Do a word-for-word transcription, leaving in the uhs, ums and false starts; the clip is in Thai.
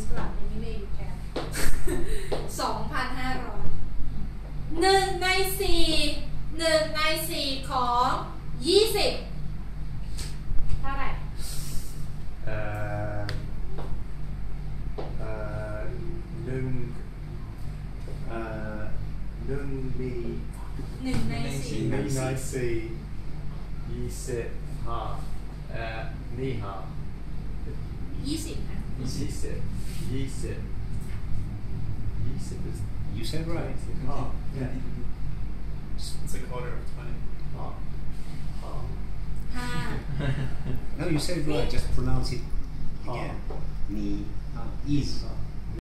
สลับในนิเวศอยู่แค่สองพันห้าร้อยหนึ่งในสี่หนึ่งในสี่ของยี่สิบเท่าไหร่เอ่อเอ่อหนึ่งเอ่อหนึ่งมีหนึ่งในสี่หนึ่งในสี่ยี่สิบห้าเอ่อนี่ห้ายี่สิบนะยี่สิบยี่สิบยี่สิบ is You said right. half yeah It's a quarter of twenty. half half ห้า No, you said right. Just pronounce it again. Half. Ni, ah, is.